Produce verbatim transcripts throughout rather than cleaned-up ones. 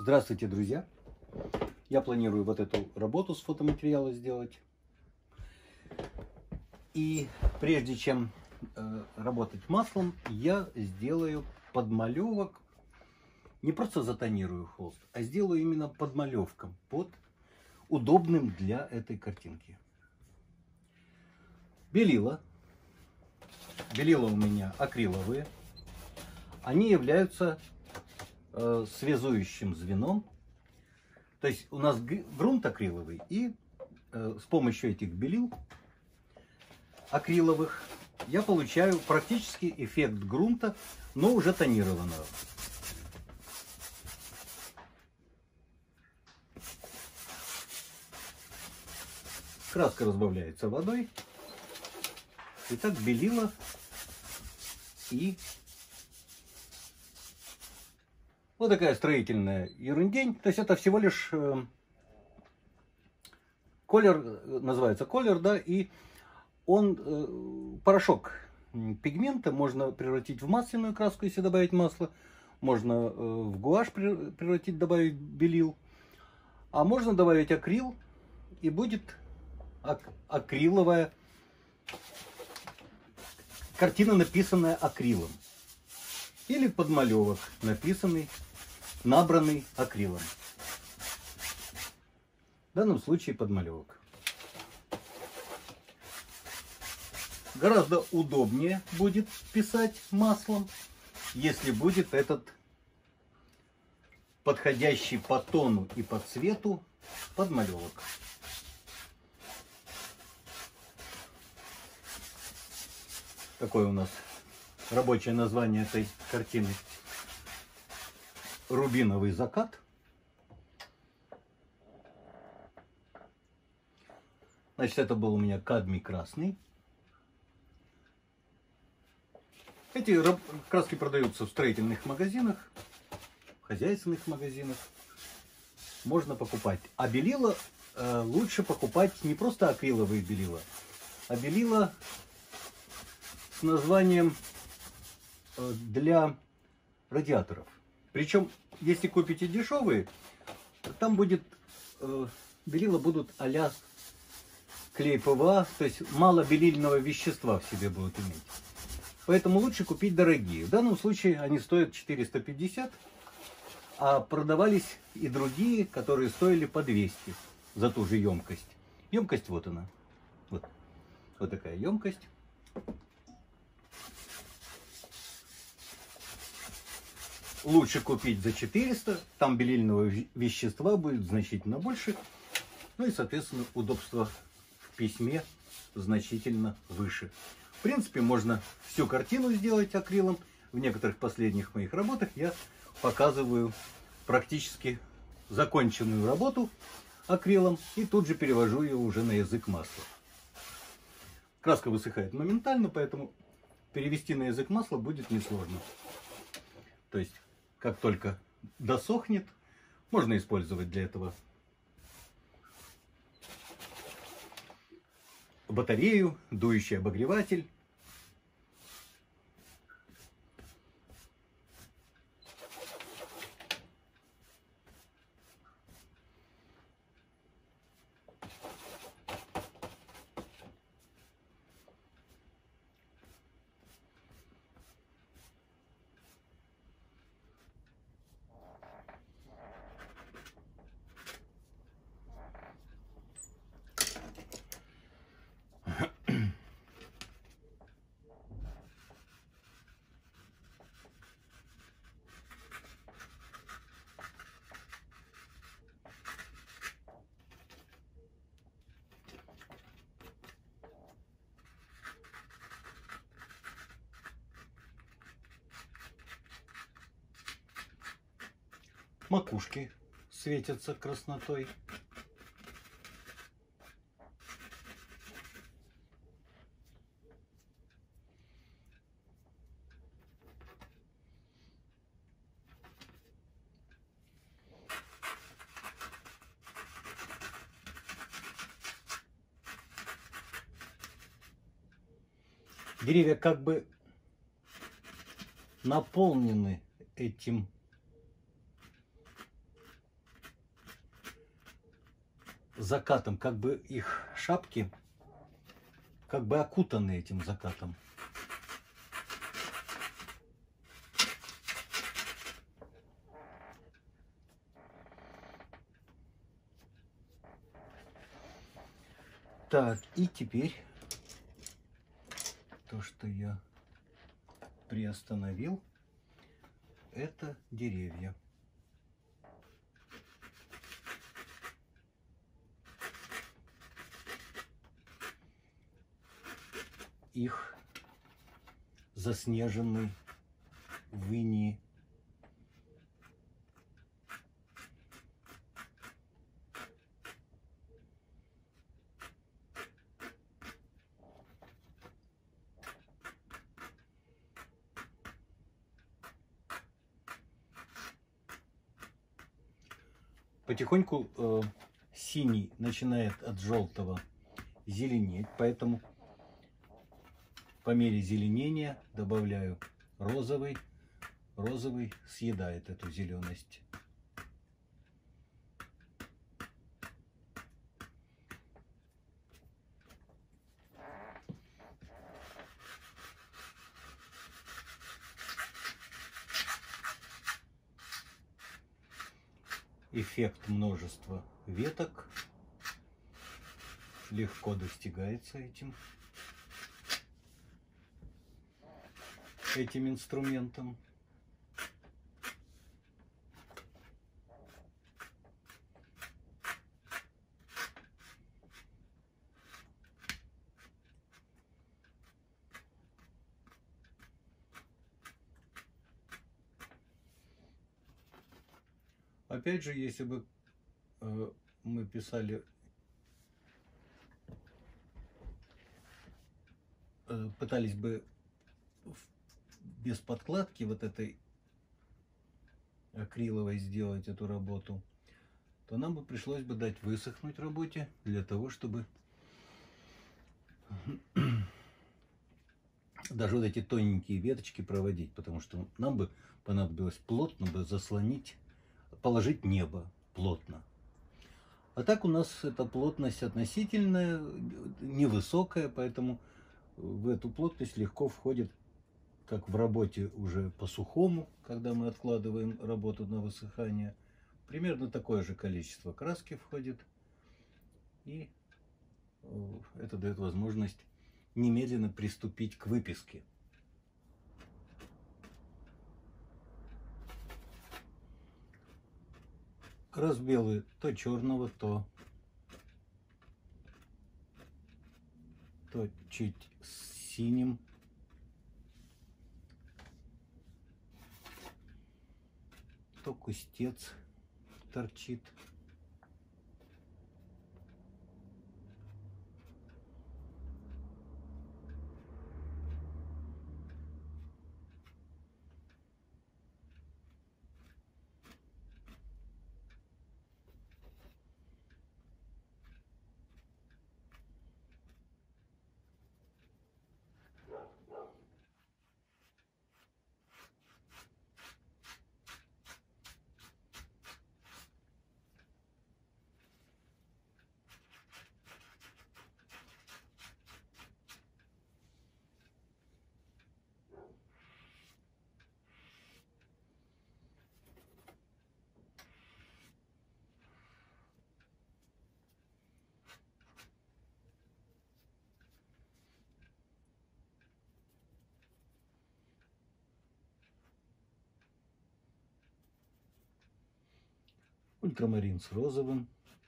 Здравствуйте, друзья! Я планирую вот эту работу с фотоматериала сделать. И прежде чем э, работать маслом, я сделаю подмалевок. Не просто затонирую холст, а сделаю именно подмалевком под удобным для этой картинки. Белила. Белила у меня акриловые. Они являются э, связующим звеном. То есть у нас грунт акриловый, и э, с помощью этих белил акриловых я получаю практически эффект грунта, но уже тонированного. Краска разбавляется водой. Итак, белила и вот такая строительная ерундень. То есть это всего лишь э, колер, называется колер, да, и он, э, порошок пигмента можно превратить в масляную краску, если добавить масло. Можно э, в гуашь превратить, добавить белил. А можно добавить акрил, и будет ак акриловая картина, написанная акрилом. Или подмалевок, написанный, набранный акрилом. В данном случае подмалевок. Гораздо удобнее будет писать маслом, если будет этот подходящий по тону и по цвету подмалевок. Такое у нас рабочее название этой картины: рубиновый закат. Значит, это был у меня кадмий красный. Эти краски продаются в строительных магазинах, в хозяйственных магазинах. Можно покупать. А белила э, лучше покупать не просто акриловые белила, а белила с названием э, для радиаторов. Причем, если купите дешевые, там будет э, белила будут а-ля клей ПВА, то есть мало белильного вещества в себе будут иметь. Поэтому лучше купить дорогие. В данном случае они стоят четыреста пятьдесят, а продавались и другие, которые стоили по двести за ту же емкость. Емкость вот она. Вот, вот такая емкость. Лучше купить за четыреста, там белильного вещества будет значительно больше. Ну и, соответственно, удобство в письме значительно выше. В принципе, можно всю картину сделать акрилом. В некоторых последних моих работах я показываю практически законченную работу акрилом и тут же перевожу ее уже на язык масла. Краска высыхает моментально, поэтому перевести на язык масла будет несложно. То есть, как только досохнет, можно использовать для этого батарею, дующий обогреватель. Макушки светятся краснотой. Деревья как бы наполнены этим закатом, как бы их шапки как бы окутаны этим закатом. Так, и теперь то, что я приостановил, это деревья. Их заснеженный в инии. Потихоньку э, синий начинает от желтого зеленеть, поэтому по мере зеленения добавляю розовый. Розовый съедает эту зеленость. Эффект множества веток легко достигается этим, этим инструментом. Опять же, если бы э, мы писали, э, пытались бы без подкладки вот этой акриловой сделать эту работу, то нам бы пришлось бы дать высохнуть работе для того, чтобы даже вот эти тоненькие веточки проводить, потому что нам бы понадобилось плотно бы заслонить, положить небо плотно. А так у нас эта плотность относительная, невысокая, поэтому в эту плотность легко входит, как в работе уже по сухому, когда мы откладываем работу на высыхание, примерно такое же количество краски входит, и это дает возможность немедленно приступить к выписке. Разбелы то черного, то, то чуть с синим. То кустец торчит. Ультрамарин с розовым.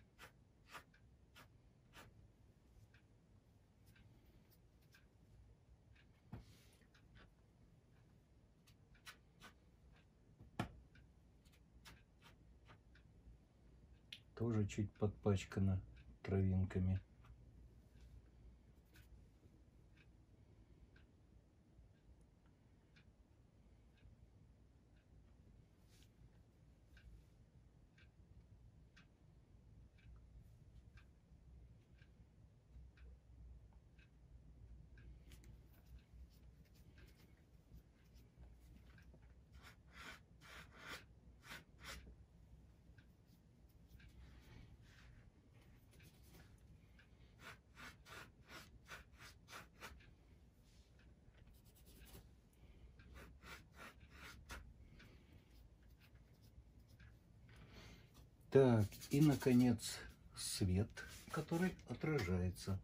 Тоже чуть подпачкана травинками. Так, и, наконец, свет, который отражается.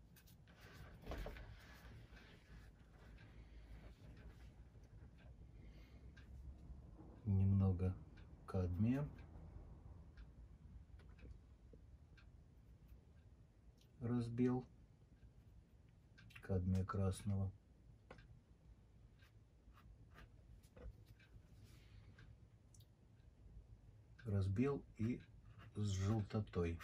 Немного кадмия. Разбил. Кадмия красного. Разбил и с желтотой.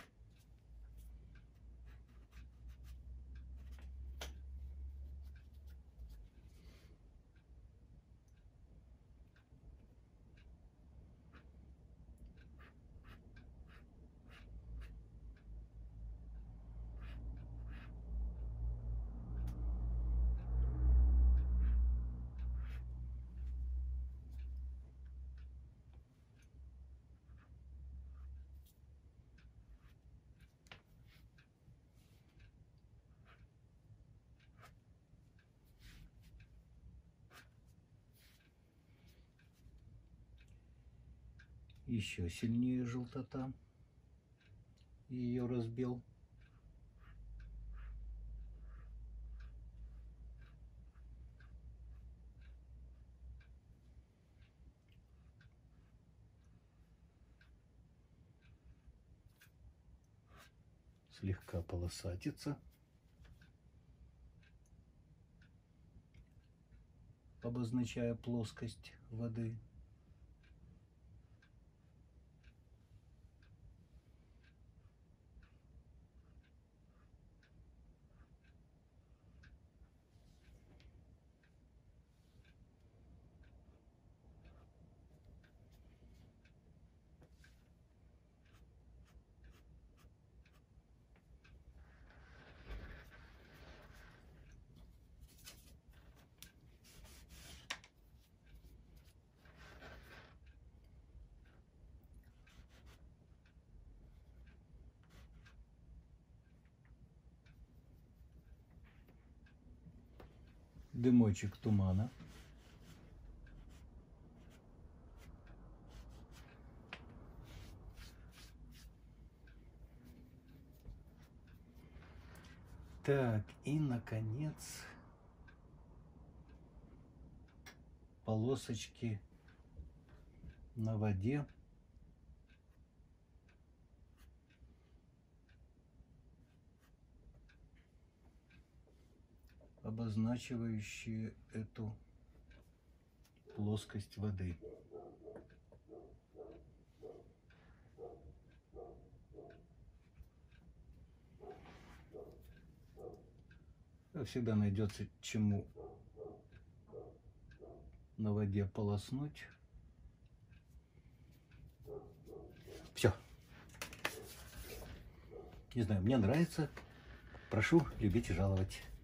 Еще сильнее желтота. Ее разбил. Слегка полосатится. Обозначая плоскость воды. Дымочек тумана. Так, и, наконец, полосочки на воде. Обозначивающие эту плоскость воды. Всегда найдется чему на воде полоснуть. Все. Не знаю, мне нравится. Прошу любить и жаловать.